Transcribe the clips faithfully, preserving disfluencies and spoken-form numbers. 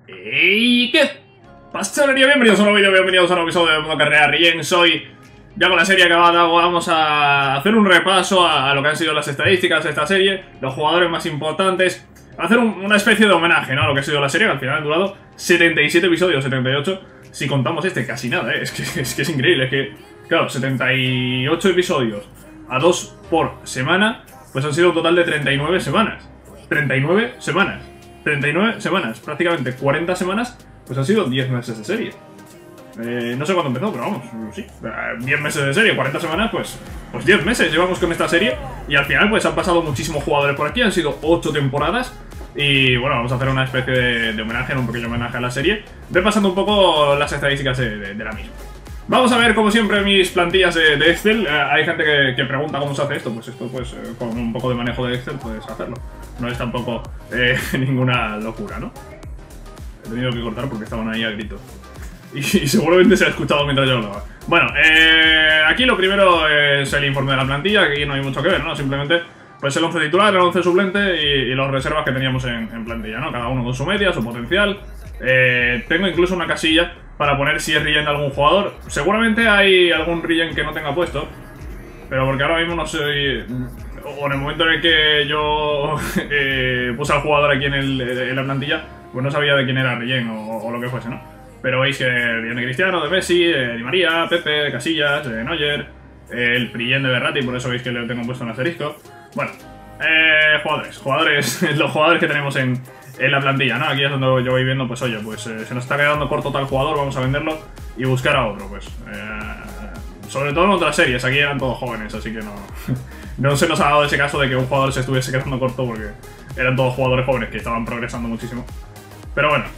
¿Y qué pastorería? Bienvenidos a un nuevo vídeo, bienvenidos a un nuevo episodio de Mundo Carrera Regents. Hoy, ya con la serie acabada, vamos a hacer un repaso a, a lo que han sido las estadísticas de esta serie, los jugadores más importantes, hacer un, una especie de homenaje, ¿no?, a lo que ha sido la serie, que al final ha durado setenta y siete episodios, setenta y ocho, si contamos este, casi nada, ¿eh? Es que, es que es increíble, es que, claro, setenta y ocho episodios a dos por semana, pues han sido un total de treinta y nueve semanas. treinta y nueve semanas. treinta y nueve semanas, prácticamente cuarenta semanas, pues han sido diez meses de serie. Eh, no sé cuándo empezó, pero vamos, sí, diez meses de serie, cuarenta semanas, pues, pues diez meses llevamos con esta serie. Y al final pues han pasado muchísimos jugadores por aquí, han sido ocho temporadas. Y bueno, vamos a hacer una especie de, de homenaje, un pequeño homenaje a la serie, repasando un poco las estadísticas de, de, de la misma. Vamos a ver, como siempre, mis plantillas de, de Excel. Eh, hay gente que, que pregunta cómo se hace esto. Pues esto, pues, eh, con un poco de manejo de Excel puedes hacerlo. No es tampoco eh, ninguna locura, ¿no? He tenido que cortar porque estaban ahí a gritos. Y, y seguramente se ha escuchado mientras yo hablaba. Bueno, eh, aquí lo primero es el informe de la plantilla. Aquí no hay mucho que ver, ¿no? Simplemente, pues el once titular, el once suplente y, y los reservas que teníamos en, en plantilla, ¿no? Cada uno con su media, su potencial. Eh, tengo incluso una casilla para poner si es regen de algún jugador. Seguramente hay algún regen que no tenga puesto, pero porque ahora mismo no soy... O en el momento en el que yo eh, puse al jugador aquí en, el, en la plantilla, pues no sabía de quién era regen o, o lo que fuese, ¿no? Pero veis que viene Cristiano, de Messi, eh, Di María, Pepe, Casillas, eh, Neuer, eh, el regen de Verratti, por eso veis que le tengo puesto un asterisco. Bueno, eh, jugadores, jugadores, los jugadores que tenemos en... en la plantilla, ¿no? Aquí es donde yo voy viendo, pues oye, pues eh, se nos está quedando corto tal jugador, vamos a venderlo y buscar a otro, pues. Eh, sobre todo en otras series, aquí eran todos jóvenes, así que no, no se nos ha dado ese caso de que un jugador se estuviese quedando corto porque eran todos jugadores jóvenes que estaban progresando muchísimo. Pero bueno,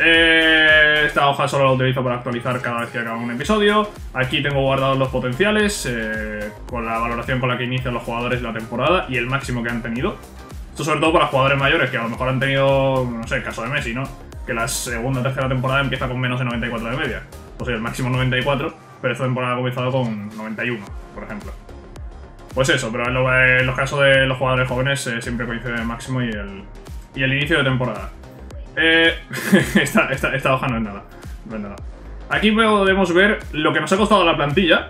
eh, esta hoja solo la utilizo para actualizar cada vez que acaba un episodio. Aquí tengo guardados los potenciales, eh, con la valoración con la que inician los jugadores la temporada y el máximo que han tenido. Esto sobre todo para jugadores mayores que a lo mejor han tenido, no sé, el caso de Messi, ¿no? Que la segunda o tercera temporada empieza con menos de noventa y cuatro de media. O sea, el máximo noventa y cuatro, pero esta temporada ha comenzado con noventa y uno, por ejemplo. Pues eso, pero en, lo, en los casos de los jugadores jóvenes eh, siempre coincide el máximo y el, y el inicio de temporada. Eh, esta, esta, esta hoja no es nada, no es nada. Aquí podemos ver lo que nos ha costado la plantilla.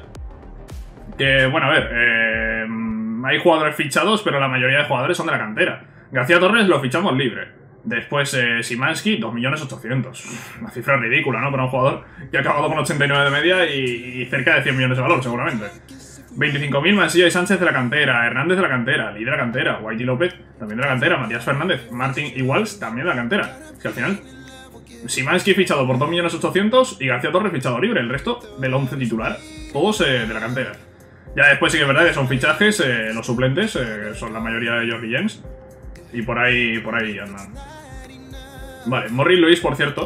Que, bueno, a ver, eh... hay jugadores fichados, pero la mayoría de jugadores son de la cantera. García Torres lo fichamos libre. Después, eh, Szymański, dos millones ochocientos. Una cifra ridícula, ¿no? Para un jugador que ha acabado con ochenta y nueve de media y, y cerca de cien millones de valor, seguramente. veinticinco mil, Mansilla y Sánchez de la cantera. Hernández de la cantera. Lee de la cantera. Whitey López también de la cantera. Matías Fernández. Martin y Walsh también de la cantera. Es que al final, Szymański fichado por dos millones ochocientos y García Torres fichado libre. El resto del once titular. Todos eh, de la cantera. Ya después sí que es verdad que son fichajes, eh, los suplentes, eh, son la mayoría de ellos regens. Y por ahí, por ahí andan. Vale, Morris Luis, por cierto.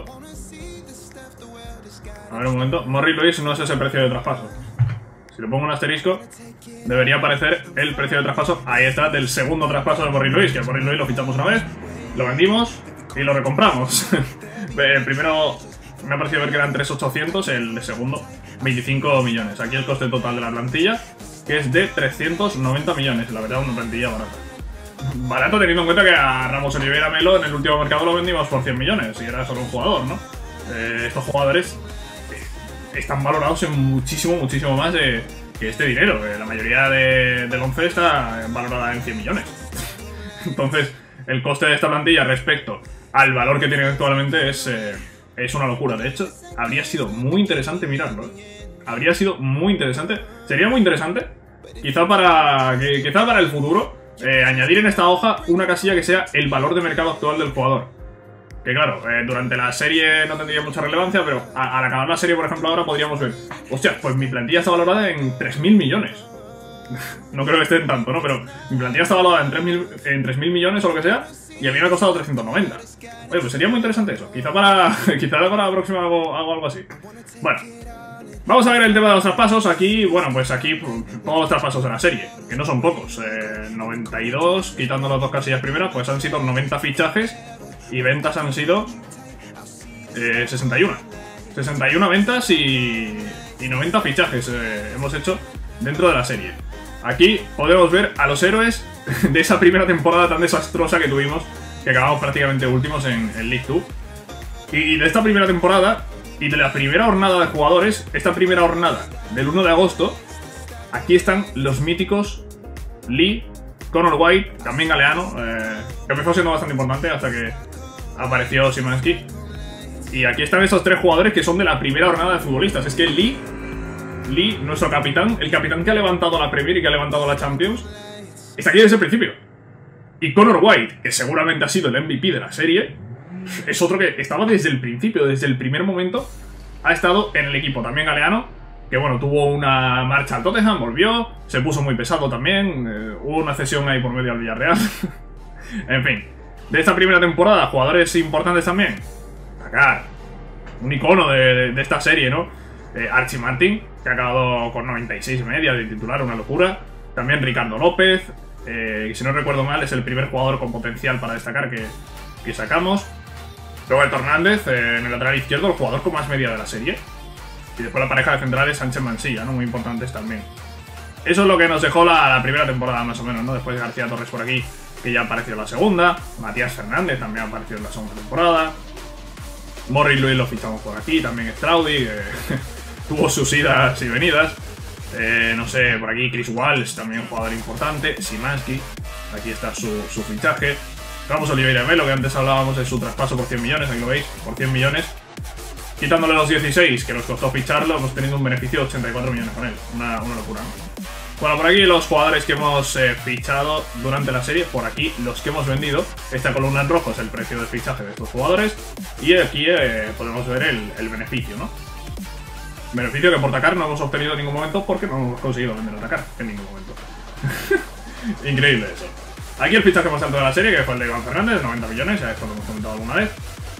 A ver un momento. Morris Luis no es ese precio de traspaso. Si le pongo un asterisco, debería aparecer el precio de traspaso. Ahí está, del segundo traspaso de Morris Luis. Que Morris Luis lo fichamos una vez, lo vendimos y lo recompramos. eh, primero me ha parecido ver que eran tres mil ochocientos, el segundo veinticinco millones. Aquí el coste total de la plantilla, que es de trescientos noventa millones. La verdad, una plantilla barata. Barato teniendo en cuenta que a Ramos Oliveira Melo en el último mercado lo vendimos por cien millones y era solo un jugador, ¿no? Eh, estos jugadores están valorados en muchísimo, muchísimo más de, que este dinero. Eh, la mayoría de, del once está valorada en cien millones. Entonces, el coste de esta plantilla respecto al valor que tienen actualmente es... Eh, Es una locura, de hecho, habría sido muy interesante mirarlo, ¿eh? Habría sido muy interesante. Sería muy interesante, quizá para, que, quizá para el futuro, eh, añadir en esta hoja una casilla que sea el valor de mercado actual del jugador. Que claro, eh, durante la serie no tendría mucha relevancia, pero a, al acabar la serie, por ejemplo, ahora podríamos ver, hostia, pues mi plantilla está valorada en tres mil millones. No creo que esté en tanto, ¿no? Pero mi plantilla está valorada en tres mil millones o lo que sea, y a mí me ha costado trescientos noventa. Oye, pues sería muy interesante eso. Quizá para, quizá para la próxima hago, hago algo así. Bueno, vamos a ver el tema de los traspasos. Aquí, bueno, pues aquí todos los traspasos de la serie, que no son pocos. Eh, noventa y dos, quitando las dos casillas primeras, pues han sido noventa fichajes y ventas han sido eh, sesenta y uno. sesenta y una ventas y, y noventa fichajes eh, hemos hecho dentro de la serie. Aquí podemos ver a los héroes de esa primera temporada tan desastrosa que tuvimos, que acabamos prácticamente últimos en, en League dos. Y de esta primera temporada, y de la primera jornada de jugadores, esta primera jornada del uno de agosto, aquí están los míticos Lee, Conor White, también Galeano, eh, que empezó siendo bastante importante hasta que apareció Szymanski. Y aquí están esos tres jugadores que son de la primera jornada de futbolistas. Es que Lee, Lee, nuestro capitán, el capitán que ha levantado la Premier y que ha levantado la Champions, está aquí desde el principio. Y Conor White, que seguramente ha sido el M V P de la serie, es otro que estaba desde el principio, desde el primer momento, ha estado en el equipo. También Galeano, que bueno, tuvo una marcha al Tottenham, volvió, se puso muy pesado también, eh, hubo una cesión ahí por medio al Villarreal. En fin, de esta primera temporada, jugadores importantes también. Sacar un icono de, de, de esta serie, ¿no? Eh, Archie Martin, que ha acabado con noventa y seis media de titular, una locura. También Ricardo López, eh, que si no recuerdo mal es el primer jugador con potencial para destacar que, que sacamos. Roberto Hernández, eh, en el lateral izquierdo, el jugador con más media de la serie. Y después la pareja de centrales, Sánchez Mansilla, ¿no? Muy importantes también. Eso es lo que nos dejó la, la primera temporada, más o menos, ¿no? Después García Torres por aquí, que ya apareció en la segunda. Matías Fernández también apareció en la segunda temporada. Morris Luis lo fichamos por aquí, también Straudi, que tuvo sus idas y venidas. Eh, no sé, por aquí Chris Walsh, también un jugador importante. Szymanski, aquí está su, su fichaje. Ramos Oliveira Melo, que antes hablábamos de su traspaso por cien millones, ahí lo veis, por cien millones. Quitándole los dieciséis que nos costó ficharlo, hemos tenido un beneficio de ochenta y cuatro millones con él. Una, una locura, ¿no? Bueno, por aquí los jugadores que hemos eh, fichado durante la serie, por aquí los que hemos vendido. Esta columna en rojo es el precio del fichaje de estos jugadores. Y aquí eh, podemos ver el, el beneficio, ¿no? Beneficio que por Takar no hemos obtenido en ningún momento porque no hemos conseguido vender a Takar en ningún momento. Increíble eso. Aquí el fichaje más alto de la serie, que fue el de Iván Fernández, noventa millones, ya esto lo hemos comentado alguna vez.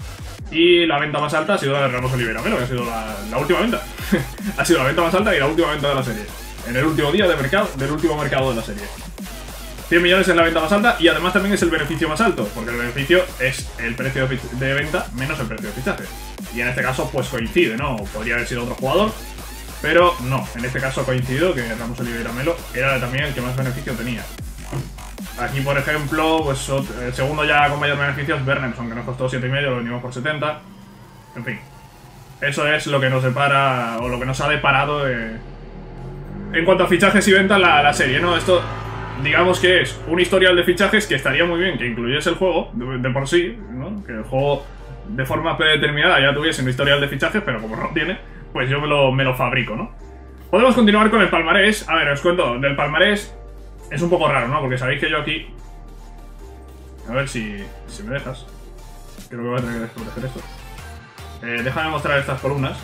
Y la venta más alta ha sido la de Ramos Oliveira Melo, que ha sido la, la última venta. Ha sido la venta más alta y la última venta de la serie. En el último día de mercado, del último mercado de la serie. cien millones es la venta más alta y además también es el beneficio más alto, porque el beneficio es el precio de venta menos el precio de fichaje. Y en este caso pues coincide, ¿no? Podría haber sido otro jugador, pero no. En este caso ha coincidido que Ramos Oliveira Melo era también el que más beneficio tenía. Aquí, por ejemplo, pues el segundo ya con mayor beneficio es Bernemson, que nos costó siete y medio, lo vendimos por setenta. En fin, eso es lo que nos separa, o lo que nos ha deparado de... en cuanto a fichajes y ventas la, la serie, ¿no? Esto, digamos que es un historial de fichajes que estaría muy bien que incluyese el juego, de, de por sí, ¿no? Que el juego de forma predeterminada ya tuviese un historial de fichajes, pero como no lo tiene, pues yo me lo, me lo fabrico, ¿no? Podemos continuar con el palmarés. A ver, os cuento, del palmarés es un poco raro, ¿no? Porque sabéis que yo aquí... A ver si, si me dejas. Creo que voy a tener que desproteger esto. Eh, déjame mostrar estas columnas.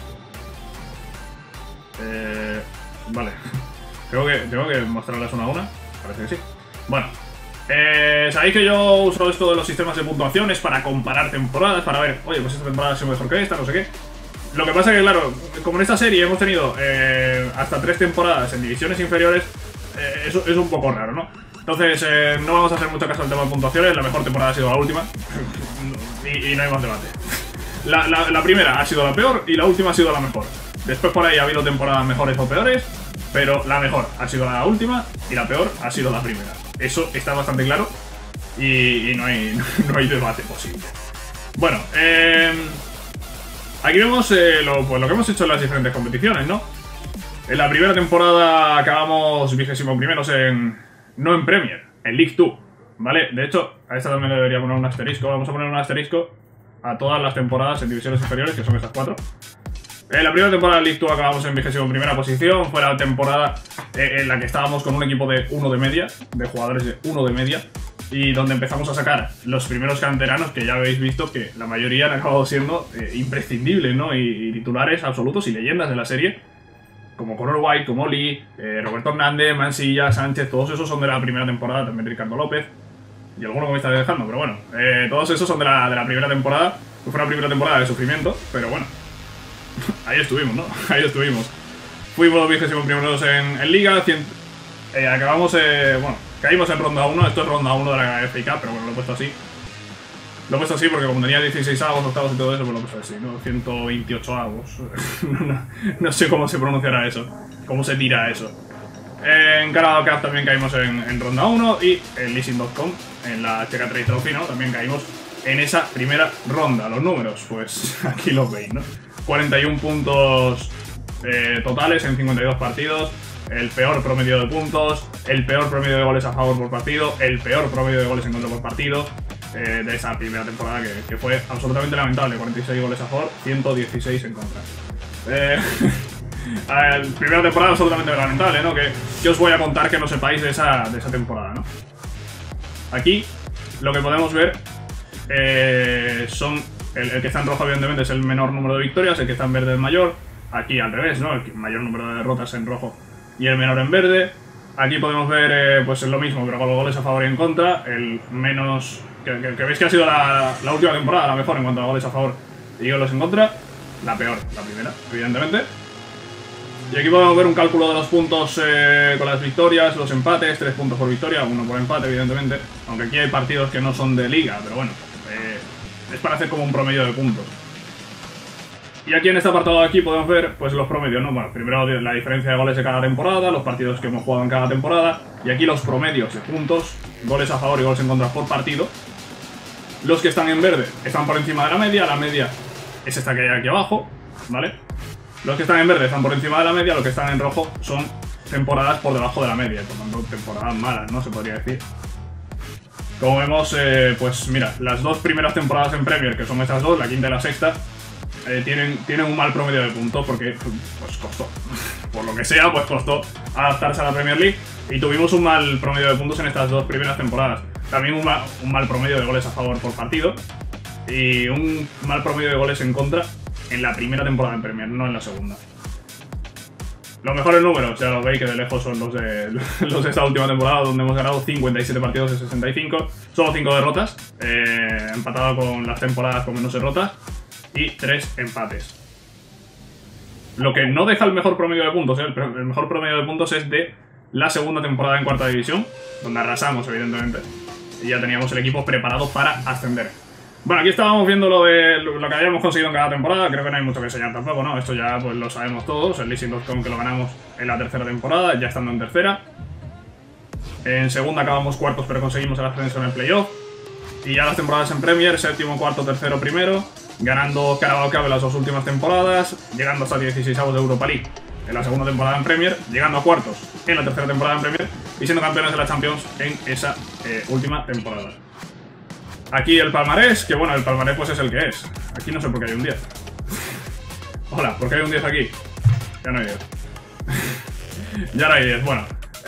Eh, vale. Tengo que, tengo que mostrarlas una a una. Parece que sí. Bueno. Eh, sabéis que yo uso esto de los sistemas de puntuaciones para comparar temporadas, para ver, oye, pues esta temporada ha sido mejor que esta, no sé qué. Lo que pasa es que, claro, como en esta serie hemos tenido eh, hasta tres temporadas en divisiones inferiores, eh, eso es un poco raro, ¿no? Entonces, eh, no vamos a hacer mucho caso al tema de puntuaciones. La mejor temporada ha sido la última. y, y no hay más debate. La, la, la primera ha sido la peor y la última ha sido la mejor. Después por ahí ha habido temporadas mejores o peores, pero la mejor ha sido la última y la peor ha sido la primera. Eso está bastante claro y, y no, hay, no hay debate posible. Bueno, eh, aquí vemos eh, lo, pues lo que hemos hecho en las diferentes competiciones, ¿no? En la primera temporada acabamos vigésimo primeros en... no en Premier, en League dos, ¿vale? De hecho, a esta también le debería poner un asterisco. Vamos a poner un asterisco a todas las temporadas en divisiones inferiores, que son estas cuatro. En la primera temporada de League dos acabamos en vigésimo primera posición. Fue la temporada en la que estábamos con un equipo de uno de media, de jugadores de uno de media, y donde empezamos a sacar los primeros canteranos, que ya habéis visto que la mayoría han acabado siendo eh, imprescindibles, ¿no? Y, y titulares absolutos y leyendas de la serie, como Conor White, como Lee, eh, Roberto Hernández, Mansilla, Sánchez. Todos esos son de la primera temporada, también Ricardo López y alguno que me está dejando, pero bueno, eh, todos esos son de la, de la primera temporada. Fue una primera temporada de sufrimiento, pero bueno, ahí estuvimos, ¿no? Ahí estuvimos. Fuimos vigésimo primeros en, en Liga, cien, eh, acabamos, eh, bueno, caímos en ronda uno. Esto es ronda uno de la F A Cup, pero bueno, lo he puesto así. Lo he puesto así porque como tenía dieciséis avos, octavos y todo eso, pues lo he puesto así, ¿no? ciento veintiocho avos. no, no sé cómo se pronunciará eso, cómo se tira eso. En Carabao Cup también caímos en, en ronda uno y en Leasing punto com, en la Checa Trade Trophy, ¿no? También caímos en esa primera ronda. Los números, pues aquí los veis, ¿no? cuarenta y uno puntos eh, totales en cincuenta y dos partidos, el peor promedio de puntos, el peor promedio de goles a favor por partido, el peor promedio de goles en contra por partido eh, de esa primera temporada que, que fue absolutamente lamentable. cuarenta y seis goles a favor, ciento dieciséis en contra. Eh, la primera temporada absolutamente lamentable, ¿no? Que, que os voy a contar que no sepáis de esa, de esa temporada, ¿no? Aquí lo que podemos ver eh, son... El, el que está en rojo evidentemente es el menor número de victorias, el que está en verde es mayor. Aquí al revés, ¿no? El mayor número de derrotas en rojo y el menor en verde. Aquí podemos ver eh, pues lo mismo, pero con los goles a favor y en contra. El menos... Que, que, que veis que ha sido la, la última temporada la mejor en cuanto a goles a favor y goles en contra. La peor, la primera, evidentemente. Y aquí podemos ver un cálculo de los puntos eh, con las victorias, los empates, tres puntos por victoria, uno por empate, evidentemente. Aunque aquí hay partidos que no son de liga, pero bueno, eh, es para hacer como un promedio de puntos. Y aquí en este apartado de aquí podemos ver pues los promedios, ¿no? Bueno, primero la diferencia de goles de cada temporada, los partidos que hemos jugado en cada temporada, y aquí los promedios de puntos, goles a favor y goles en contra por partido. Los que están en verde están por encima de la media, la media es esta que hay aquí abajo, ¿vale? Los que están en verde están por encima de la media, los que están en rojo son temporadas por debajo de la media, por tanto temporadas malas, ¿no? Se podría decir. Como vemos, eh, pues mira, las dos primeras temporadas en Premier, que son estas dos, la quinta y la sexta, eh, tienen, tienen un mal promedio de puntos porque pues costó, por lo que sea, pues costó adaptarse a la Premier League y tuvimos un mal promedio de puntos en estas dos primeras temporadas. También un mal, un mal promedio de goles a favor por partido y un mal promedio de goles en contra en la primera temporada en Premier, no en la segunda. Los mejores números, ya lo veis que de lejos son los de, los de esta última temporada, donde hemos ganado cincuenta y siete partidos de sesenta y cinco, solo cinco derrotas, eh, empatado con las temporadas con menos derrotas, y tres empates. Lo que no deja el mejor promedio de puntos, ¿eh? el, el mejor promedio de puntos es de la segunda temporada en cuarta división, donde arrasamos, evidentemente, y ya teníamos el equipo preparado para ascender. Bueno, aquí estábamos viendo lo de lo que habíamos conseguido en cada temporada. Creo que no hay mucho que enseñar tampoco, ¿no? Esto ya pues lo sabemos todos. El leasing punto com que lo ganamos en la tercera temporada, ya estando en tercera. En segunda acabamos cuartos, pero conseguimos el ascenso en el playoff. Y ya las temporadas en Premier, séptimo, cuarto, tercero, primero, ganando Carabao Cup en las dos últimas temporadas, llegando hasta dieciseisavos de Europa League en la segunda temporada en Premier, llegando a cuartos en la tercera temporada en Premier y siendo campeones de la Champions en esa eh, última temporada. Aquí el palmarés, que bueno, el palmarés pues es el que es. Aquí no sé por qué hay un diez. Hola, ¿por qué hay un diez aquí? Ya no hay diez. Ya no hay diez, bueno.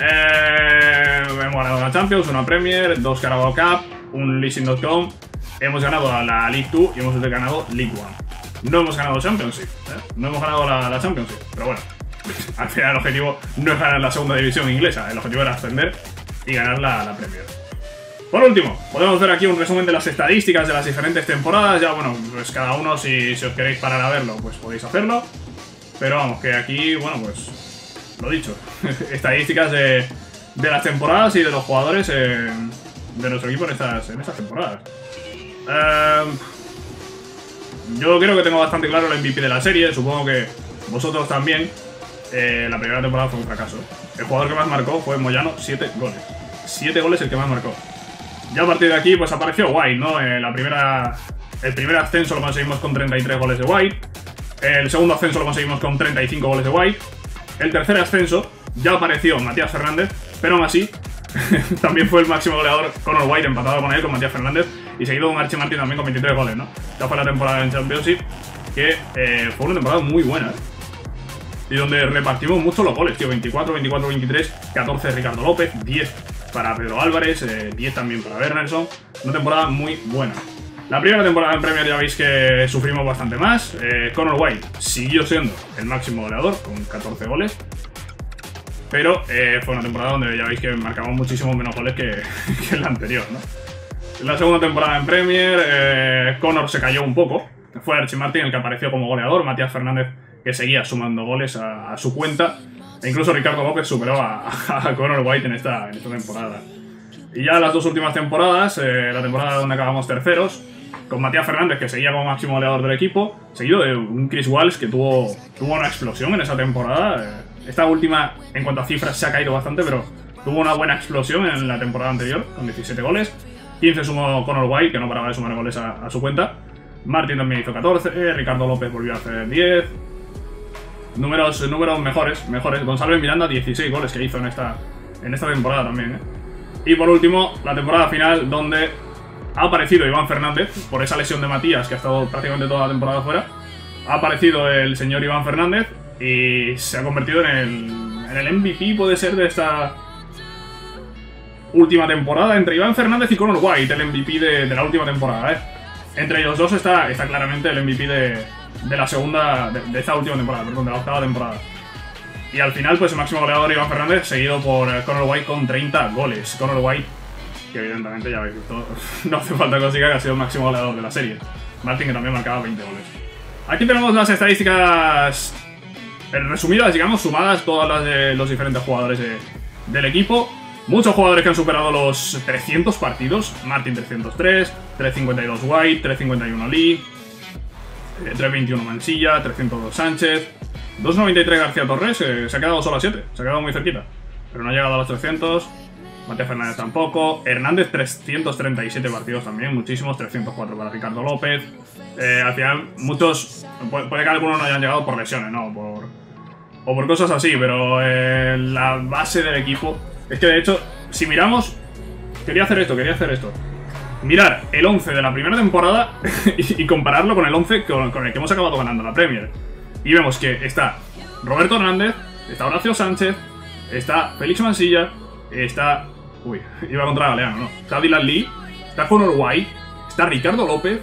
Eh, hemos ganado una Champions, una Premier, dos Carabao Cup, un leasing punto com. Hemos ganado a la League dos y hemos ganado League uno. No hemos ganado Championship, ¿eh? No hemos ganado la, la Championship, pero bueno. Al final el objetivo no es ganar la segunda división inglesa, el objetivo era ascender y ganar la, la Premier. Por último, podemos ver aquí un resumen de las estadísticas de las diferentes temporadas. Ya, bueno, pues cada uno, si, si os queréis parar a verlo, pues podéis hacerlo. Pero vamos, que aquí, bueno, pues lo dicho. Estadísticas de, de las temporadas y de los jugadores eh, de nuestro equipo en estas, en estas temporadas. Eh, yo creo que tengo bastante claro el M V P de la serie. Supongo que vosotros también. Eh, la primera temporada fue un fracaso. El jugador que más marcó fue Moyano, siete goles. siete goles el que más marcó. Ya a partir de aquí pues apareció White, ¿no? Eh, la primera, el primer ascenso lo conseguimos con treinta y tres goles de White. El segundo ascenso lo conseguimos con treinta y cinco goles de White. El tercer ascenso ya apareció Matías Fernández, pero aún así también fue el máximo goleador Conor White, empatado con él, con Matías Fernández, y seguido con Archie Martin también con veintitrés goles, ¿no? Ya fue la temporada en Championship, que eh, fue una temporada muy buena, ¿eh? Y donde repartimos mucho los goles, tío. veinticuatro, veinticuatro, veintitrés, catorce Ricardo López, diez para Pedro Álvarez, eh, diez también para Wernerson. Una temporada muy buena. La primera temporada en Premier ya veis que sufrimos bastante más. eh, Conor White siguió siendo el máximo goleador con catorce goles. Pero eh, fue una temporada donde ya veis que marcamos muchísimos menos goles que, que la anterior, ¿no? En la segunda temporada en Premier, eh, Conor se cayó un poco. Fue Archie Martin el que apareció como goleador. Matías Fernández, que seguía sumando goles a, a su cuenta. E incluso Ricardo López superó a, a Conor White en esta, en esta temporada. Y ya las dos últimas temporadas, eh, la temporada donde acabamos terceros, con Matías Fernández, que seguía como máximo goleador del equipo, seguido de un Chris Walsh que tuvo, tuvo una explosión en esa temporada. Esta última, en cuanto a cifras, se ha caído bastante, pero tuvo una buena explosión en la temporada anterior, con diecisiete goles. quince sumó Conor White, que no paraba de sumar goles a, a su cuenta. Martin también hizo catorce, eh, Ricardo López volvió a hacer diez. Números, números mejores, mejores. Gonzalo Miranda, dieciséis goles que hizo en esta, en esta temporada también, ¿eh? Y por último, la temporada final, donde ha aparecido Iván Fernández, por esa lesión de Matías, que ha estado prácticamente toda la temporada fuera. Ha aparecido el señor Iván Fernández y se ha convertido en el, en el M V P, puede ser, de esta última temporada, entre Iván Fernández y Conor White, el M V P de, de la última temporada, ¿eh? Entre ellos dos está, está claramente el M V P de, de la segunda, de, de esta última temporada, perdón, de la octava temporada. Y al final, pues el máximo goleador Iván Fernández, seguido por Conor White con treinta goles. Conor White, que evidentemente ya habéis visto, no hace falta que os diga que ha sido el máximo goleador de la serie. Martin, que también marcaba veinte goles. Aquí tenemos las estadísticas resumidas, digamos, sumadas todas las de los diferentes jugadores de, del equipo. Muchos jugadores que han superado los trescientos partidos. Martin trescientos tres, trescientos cincuenta y dos White, trescientos cincuenta y uno Lee, trescientos veintiuno Mansilla, trescientos dos Sánchez, doscientos noventa y tres García Torres, eh, se ha quedado solo a siete, se ha quedado muy cerquita, pero no ha llegado a los trescientos. Matías Fernández tampoco. Hernández trescientos treinta y siete partidos también, muchísimos, trescientos cuatro para Ricardo López. Eh, al final, muchos, puede, puede que algunos no hayan llegado por lesiones, ¿no? Por, o por cosas así, pero eh, la base del equipo... Es que de hecho, si miramos... Quería hacer esto, quería hacer esto. Mirar el once de la primera temporada y, y compararlo con el once con, con el que hemos acabado ganando la Premier. Y vemos que está Roberto Hernández, está Horacio Sánchez, está Félix Mansilla, está... Uy, iba contra Galeano, ¿no? Está Dylan Lee, está Conor White, está Ricardo López...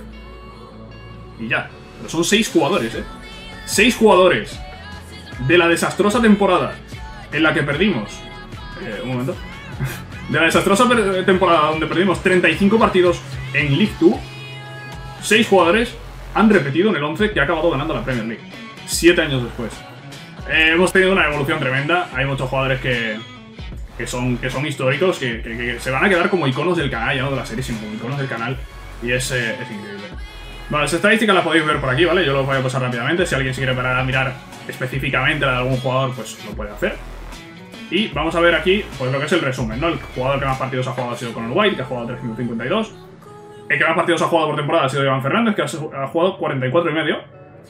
Y ya. Pero son seis jugadores, ¿eh? Seis jugadores de la desastrosa temporada en la que perdimos... Eh, un momento. De la desastrosa temporada donde perdimos treinta y cinco partidos en League dos, seis jugadores han repetido en el once que ha acabado ganando la Premier League. Siete años después. Eh, hemos tenido una evolución tremenda. Hay muchos jugadores que, que, son, que son históricos, que, que, que se van a quedar como iconos del canal, ya no de la serie, sino como iconos del canal. Y es, eh, es increíble. Bueno, las estadísticas las podéis ver por aquí, ¿vale? Yo los voy a pasar rápidamente. Si alguien se quiere parar a mirar específicamente la de algún jugador, pues lo puede hacer. Y vamos a ver aquí, pues lo que es el resumen, ¿no? El jugador que más partidos ha jugado ha sido Conor White, que ha jugado trescientos cincuenta y dos. El que más partidos ha jugado por temporada ha sido Iván Fernández, que ha jugado cuarenta y cuatro y medio.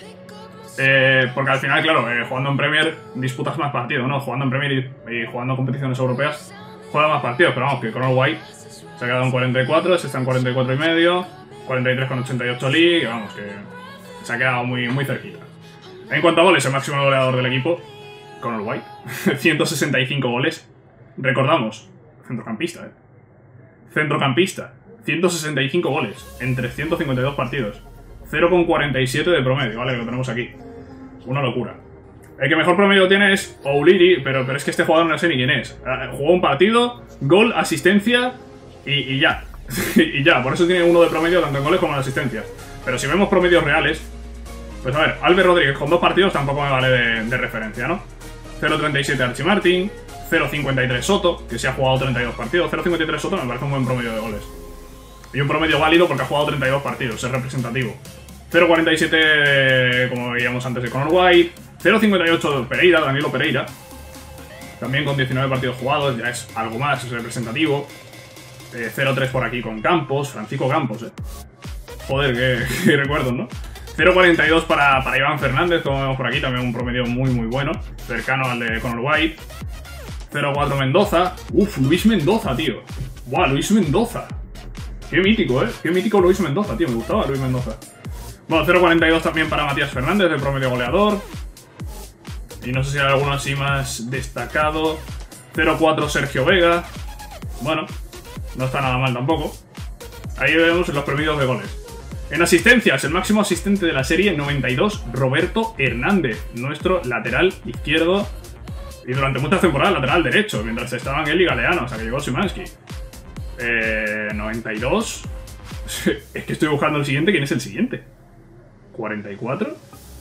Eh, porque al final, claro, eh, jugando en Premier disputas más partidos, ¿no? Jugando en Premier y, y jugando en competiciones europeas juega más partidos, pero vamos, que Conor White se ha quedado en cuarenta y cuatro, se está en cuarenta y cuatro y medio, cuarenta y tres con ochenta y ocho Lee, y vamos, que se ha quedado muy, muy cerquita. En cuanto a goles, el máximo goleador del equipo, Conor White, ciento sesenta y cinco goles. Recordamos, centrocampista, ¿eh? Centrocampista, ciento sesenta y cinco goles en trescientos cincuenta y dos partidos. cero coma cuarenta y siete de promedio, ¿vale? Que lo tenemos aquí. Una locura. El que mejor promedio tiene es O'Leary, pero, pero es que este jugador no sé ni quién es. Jugó un partido, gol, asistencia y, y ya. Y ya, por eso tiene uno de promedio tanto en goles como en asistencias. Pero si vemos promedios reales, pues a ver, Albert Rodríguez con dos partidos tampoco me vale de, de referencia, ¿no? cero coma treinta y siete Archie Martin, cero coma cincuenta y tres Soto, que se ha jugado treinta y dos partidos. cero coma cincuenta y tres Soto me parece un buen promedio de goles. Y un promedio válido porque ha jugado treinta y dos partidos, es representativo. cero coma cuarenta y siete, como veíamos antes, de Conor White. cero coma cincuenta y ocho Pereira, Danilo Pereira. También con diecinueve partidos jugados, ya es algo más, es representativo. Eh, cero coma tres por aquí con Campos, Francisco Campos, eh. Joder, qué, qué recuerdos, ¿no? cero coma cuarenta y dos para, para Iván Fernández, como vemos por aquí, también un promedio muy muy bueno, cercano al de Conor White. cero coma cuatro Mendoza. Uf, Luis Mendoza, tío. Buah, Luis Mendoza. Qué mítico, eh. Qué mítico Luis Mendoza, tío. Me gustaba Luis Mendoza. Bueno, cero coma cuarenta y dos también para Matías Fernández, de promedio goleador. Y no sé si hay alguno así más destacado. cero coma cuatro Sergio Vega. Bueno, no está nada mal tampoco. Ahí vemos los promedios de goles. En asistencias, el máximo asistente de la serie, noventa y dos, Roberto Hernández, nuestro lateral izquierdo. Y durante muchas temporadas lateral derecho, mientras estaban él y Galeano, o sea que llegó Szymanski. Eh, noventa y dos. Es que estoy buscando el siguiente. ¿Quién es el siguiente? ¿cuarenta y cuatro?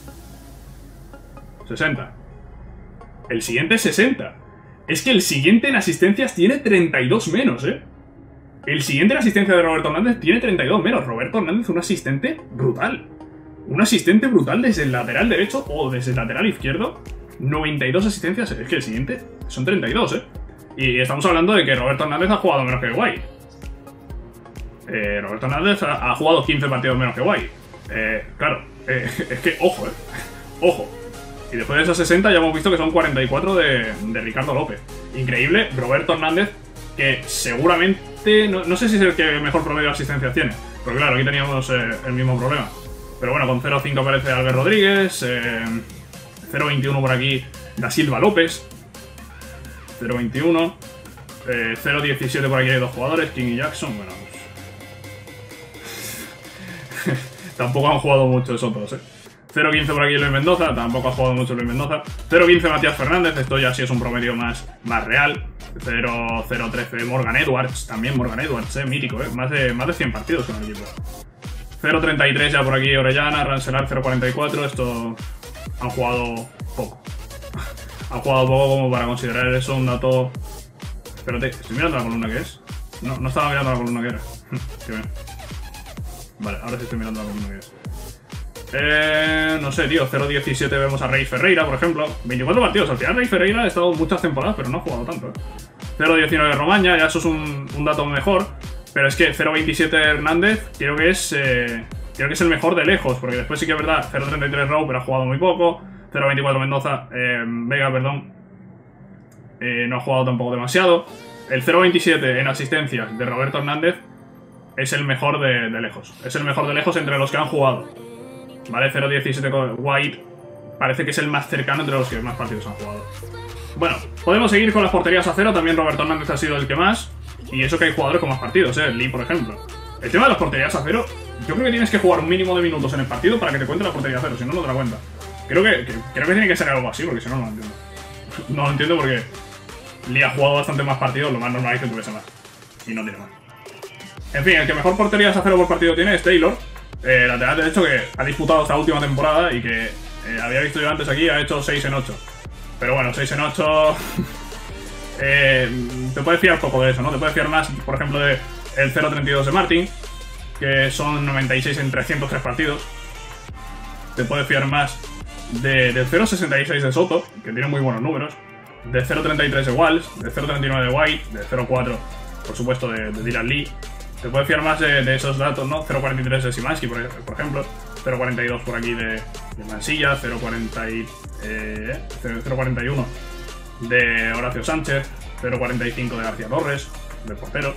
sesenta. El siguiente es sesenta. Es que el siguiente en asistencias tiene treinta y dos menos, ¿eh? El siguiente en asistencia de Roberto Hernández tiene treinta y dos menos. Roberto Hernández, un asistente brutal. Un asistente brutal desde el lateral derecho o desde el lateral izquierdo. noventa y dos asistencias. Es que el siguiente son treinta y dos, ¿eh? Y estamos hablando de que Roberto Hernández ha jugado menos que White. Eh, Roberto Hernández ha, ha jugado quince partidos menos que White. Eh, claro, eh, es que, ojo, eh. Ojo. Y después de esos sesenta ya hemos visto que son cuarenta y cuatro de, de Ricardo López. Increíble, Roberto Hernández, que seguramente, no, no sé si es el que mejor promedio de asistencias tiene. Pero claro, aquí teníamos eh, el mismo problema. Pero bueno, con cero cinco aparece Albert Rodríguez, eh, cero veintiuno por aquí Da Silva López, cero veintiuno, eh, cero diecisiete por aquí hay dos jugadores, King y Jackson, bueno... Tampoco han jugado mucho esos dos, eh. cero quince por aquí Luis Mendoza, tampoco ha jugado mucho Luis Mendoza. cero quince Matías Fernández, esto ya sí es un promedio más, más real. cero trece Morgan Edwards, también Morgan Edwards, eh, mítico, eh. Más de, más de cien partidos con el equipo. cero treinta y tres ya por aquí Orellana, Ranselar cero cuarenta y cuatro, esto han jugado poco. Han jugado poco como para considerar eso un dato... Espérate, ¿estoy mirando la columna que es? No, no estaba mirando la columna que era. Qué bien. Vale, ahora sí estoy mirando la columna que es. Eh, no sé, tío, cero diecisiete vemos a Rey Ferreira, por ejemplo. veinticuatro partidos, al final Rey Ferreira ha estado muchas temporadas, pero no ha jugado tanto, eh. cero diecinueve Romaña, ya eso es un, un dato mejor. Pero es que cero veintisiete Hernández, creo que es eh, creo que es el mejor de lejos, porque después sí que es verdad, cero treinta y tres Raúl, pero ha jugado muy poco. cero veinticuatro Mendoza, eh, Vega, perdón, eh, no ha jugado tampoco demasiado. El cero veintisiete en asistencias de Roberto Hernández es el mejor de, de lejos. Es el mejor de lejos entre los que han jugado. Vale, cero diecisiete con White parece que es el más cercano entre los que más partidos han jugado. Bueno, podemos seguir con las porterías a cero. También Roberto Hernández ha sido el que más. Y eso que hay jugadores con más partidos, eh, Lee, por ejemplo. El tema de las porterías a cero, yo creo que tienes que jugar un mínimo de minutos en el partido para que te cuente la portería a cero, si no, no te la cuenta. Creo que, que, creo que tiene que ser algo así, porque si no, no lo entiendo. No lo entiendo porque Lee ha jugado bastante más partidos, lo más normal es que tuviese más. Y no tiene más. En fin, el que mejor porterías a cero por partido tiene es Taylor, eh, lateral derecho, que ha disputado esta última temporada y que eh, había visto yo antes aquí, ha hecho seis en ocho. Pero bueno, seis en ocho... eh, te puedes fiar poco de eso, ¿no? Te puedes fiar más, por ejemplo, de el cero treinta y dos de Martin, que son noventa y seis en trescientos tres partidos. Te puedes fiar más de, del cero sesenta y seis de Soto, que tiene muy buenos números, de cero treinta y tres de Walsh, de cero treinta y nueve de White, de cero cuatro, por supuesto, de, de Dylan Lee. Te puedes fiar más de, de esos datos, ¿no? cero cuarenta y tres de Szymański, por, por ejemplo, cero cuarenta y dos por aquí de, de Mansilla, cero cuarenta y, eh, cero cuarenta y uno de Horacio Sánchez, cero cuarenta y cinco de García Torres, del portero.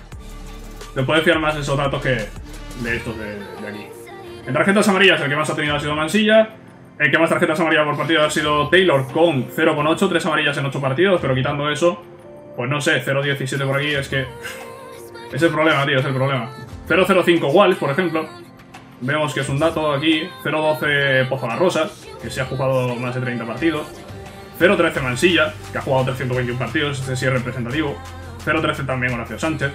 Te puedes fiar más de esos datos que de estos de, de aquí. En tarjetas amarillas, el que más ha tenido ha sido Mansilla. El que más tarjetas amarillas por partido ha sido Taylor, con cero coma ocho, tres amarillas en ocho partidos, pero quitando eso, pues no sé, cero diecisiete por aquí, es que... Es el problema, tío, es el problema. cero cero cinco Walsh, por ejemplo. Vemos que es un dato aquí. cero doce Pozo La Rosa, que se ha jugado más de treinta partidos. cero trece Mansilla, que ha jugado trescientos veintiuno partidos, este sí es representativo. cero trece también Horacio Sánchez.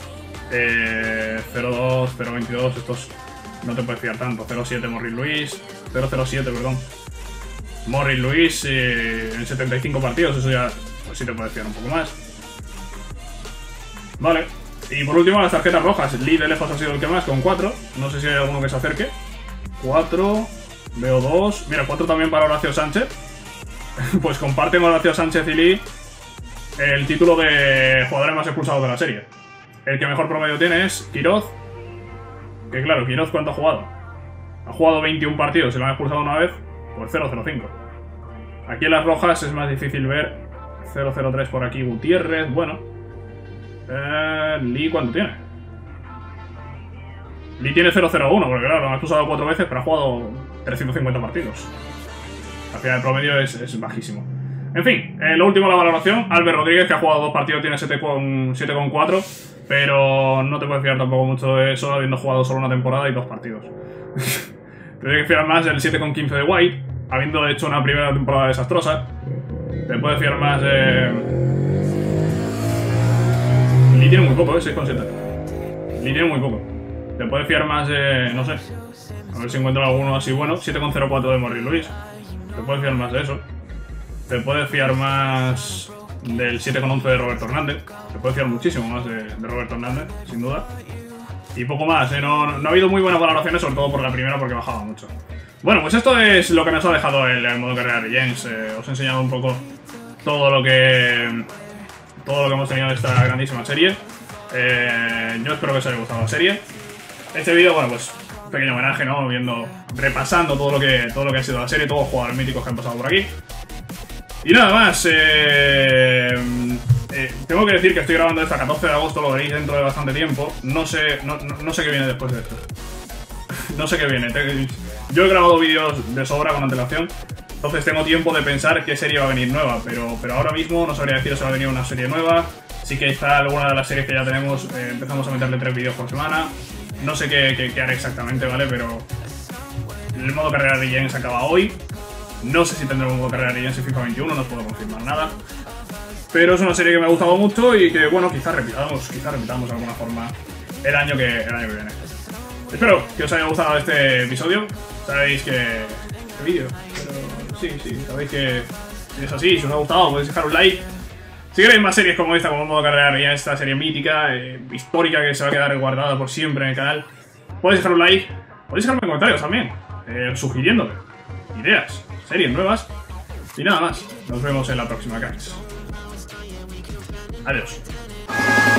Eh, cero dos, cero veintidós, estos no te puedes fiar tanto. cero siete Morris Luis. cero cero siete, perdón. Morris Luis eh, en setenta y cinco partidos, eso ya pues sí te puedes fiar un poco más. Vale. Y por último, las tarjetas rojas. Lee de lejos ha sido el que más, con cuatro. No sé si hay alguno que se acerque. cuatro. Veo dos. Mira, cuatro también para Horacio Sánchez. Pues comparten Horacio Sánchez y Lee el título de jugadores más expulsados de la serie. El que mejor promedio tiene es Quiroz. Que claro, Quiroz, ¿cuánto ha jugado? Ha jugado veintiún partidos, se lo han expulsado una vez. Pues cero cero cinco. Aquí en las rojas es más difícil ver. cero cero tres por aquí Gutiérrez. Bueno. Eh, Lee, ¿cuánto tiene? Lee tiene cero cero uno, porque claro, lo han expulsado cuatro veces, pero ha jugado trescientos cincuenta partidos. Al final el promedio es, es bajísimo. En fin, eh, lo último, la valoración. Albert Rodríguez, que ha jugado dos partidos, tiene siete coma cuatro, pero no te puedes fiar tampoco mucho de eso, habiendo jugado solo una temporada y dos partidos. Te tienes que fiar más del siete coma quince de White, habiendo hecho una primera temporada desastrosa. Te puedes fiar más de... Lee tiene muy poco, ¿eh? seis coma siete. Lee tiene muy poco. Te puedes fiar más de... no sé. A ver si encuentro alguno así bueno. siete coma cero cuatro de Morris Luis. Te puedes fiar más de eso. Te puedes fiar más del siete coma once de Roberto Hernández. Te puedes fiar muchísimo más de, de Roberto Hernández, sin duda. Y poco más, ¿eh? No, no ha habido muy buenas valoraciones, sobre todo por la primera, porque bajaba mucho. Bueno, pues esto es lo que nos ha dejado el, el modo carrera de Legends. Eh, os he enseñado un poco todo lo que... todo lo que hemos tenido de esta grandísima serie. Eh, yo espero que os haya gustado la serie. Este vídeo, bueno, pues un pequeño homenaje, ¿no? Viendo, repasando todo lo que, todo lo que ha sido la serie, todos los jugadores míticos que han pasado por aquí. Y nada más, eh, eh, tengo que decir que estoy grabando esto a catorce de agosto, lo veréis dentro de bastante tiempo. No sé, no, no, no sé qué viene después de esto. No sé qué viene. Yo he grabado vídeos de sobra con antelación, entonces tengo tiempo de pensar qué serie va a venir nueva, pero, pero ahora mismo no sabría decir si va a venir una serie nueva. Sí que está alguna de las series que ya tenemos, eh, empezamos a meterle tres vídeos por semana. No sé qué, qué, qué haré exactamente, ¿vale? Pero el modo carrera de Legends acaba hoy. No sé si tendremos un modo carrera de Legends en FIFA veintiuno, no os puedo confirmar nada. Pero es una serie que me ha gustado mucho y que, bueno, quizás repitamos, quizás repitamos de alguna forma el año que, el año que viene. Espero que os haya gustado este episodio. Sabéis que... este vídeo, pero sí, sí, sabéis que si es así, si os ha gustado podéis dejar un like. Si queréis más series como esta, como el modo carrera de Legends, esta serie mítica, eh, histórica, que se va a quedar guardada por siempre en el canal, podéis dejar un like, podéis dejarme comentarios también, eh, sugiriéndome ideas, series nuevas. Y nada más, nos vemos en la próxima, cracks. Adiós.